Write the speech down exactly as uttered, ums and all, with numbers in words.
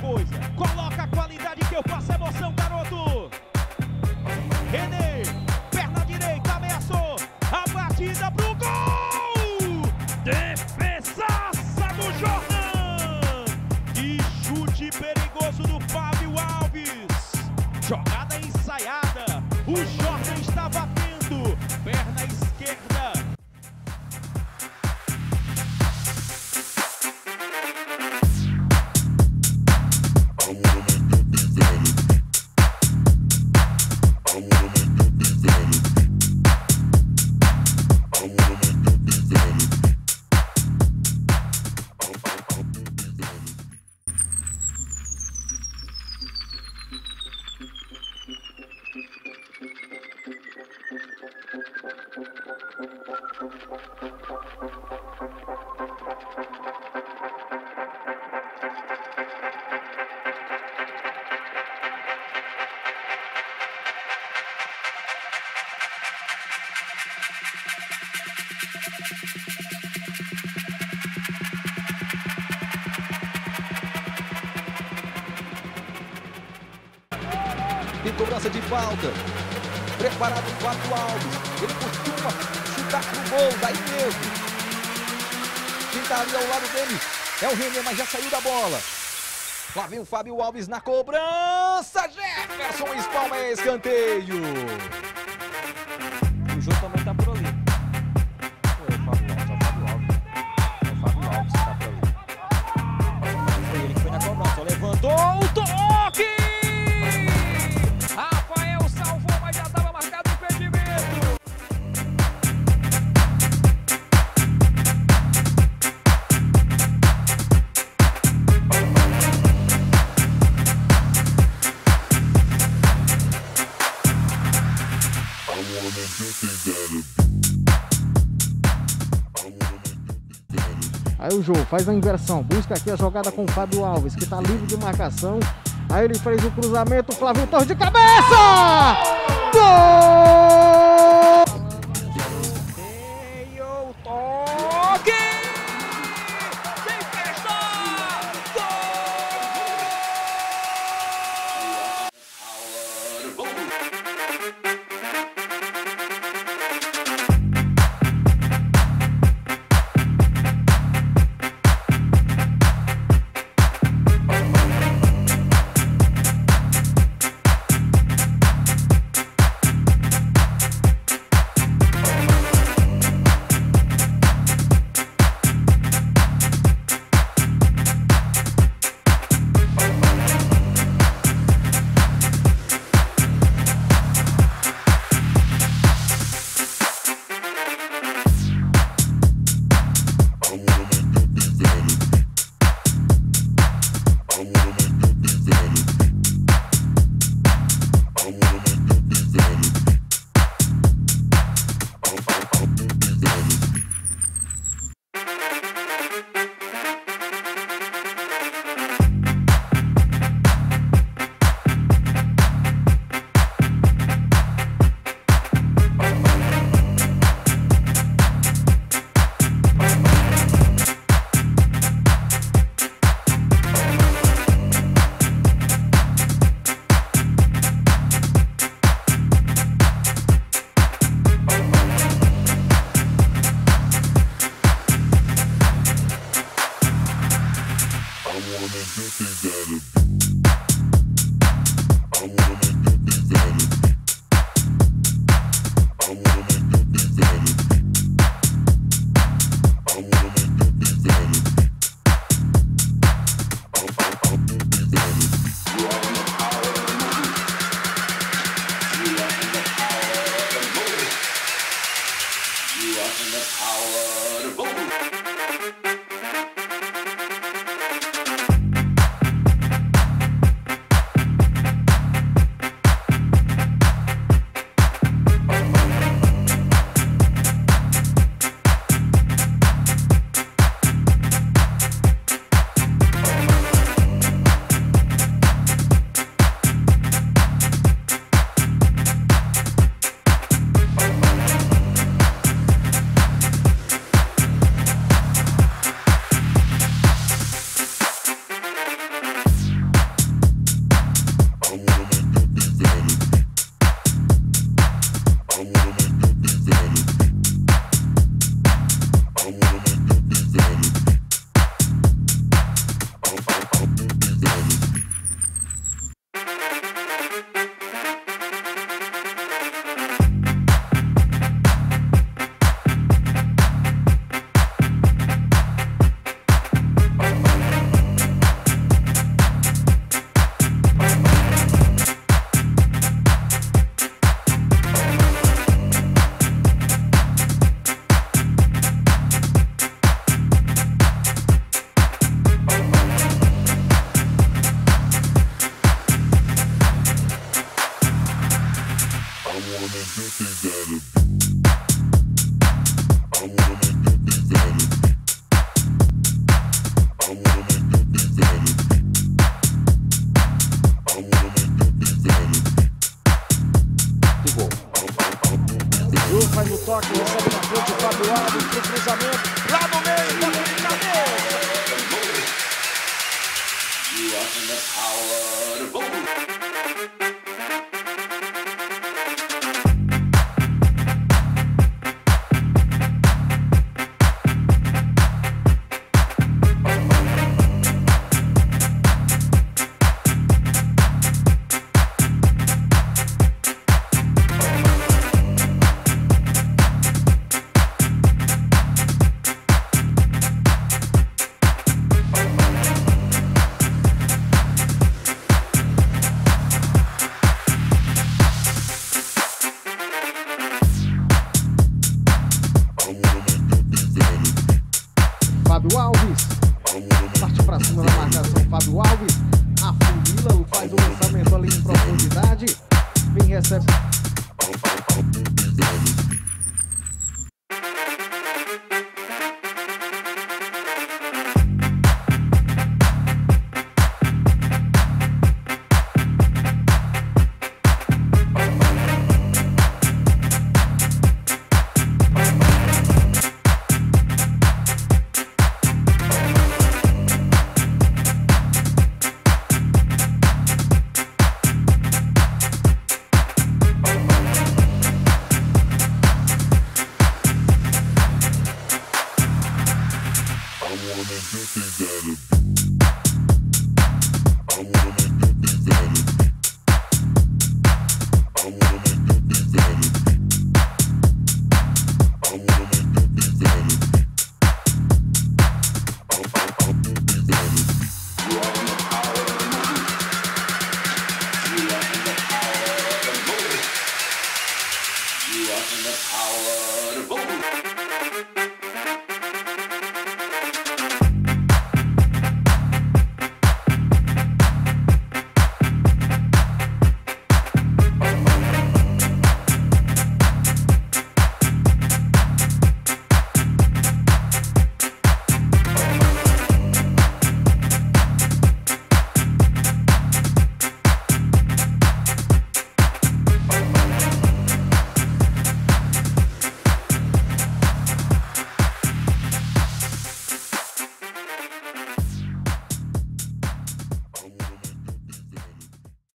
coisa. Coloca a qualidade que eu faço emoção, garoto. René, perna direita, ameaçou. A batida pro gol. Defesaça do Jordan. Que chute perigoso do Fábio Alves. Jogada ensaiada. O Jordan está batendo. Perna esquerda. Tem cobrança de falta. Preparado o Fábio Alves. Ele costuma chutar pro gol, daí mesmo. Quem tá ali ao lado dele é o René, mas já saiu da bola. Lá vem o Fábio Alves na cobrança. Jefferson espalma, é escanteio. O jogo também tá por ali. É o Fábio Alves, é o Fábio Alves. É o Fábio Alves que tá por ali. Foi ele que foi na cobrança. Levantou o toque. Rafael salvou, mas já estava marcado o impedimento. Aí o jogo faz a inversão, busca aqui a jogada com o Fábio Alves, que está livre de marcação. Aí ele fez o cruzamento, Flávio Torres de cabeça! Gol! Veio o toque! Sem festa! Gol! Fábio Alves, parte pra cima da marcação. Fábio Alves afunila, faz o lançamento ali em profundidade, vem recebe. I wanna get things out of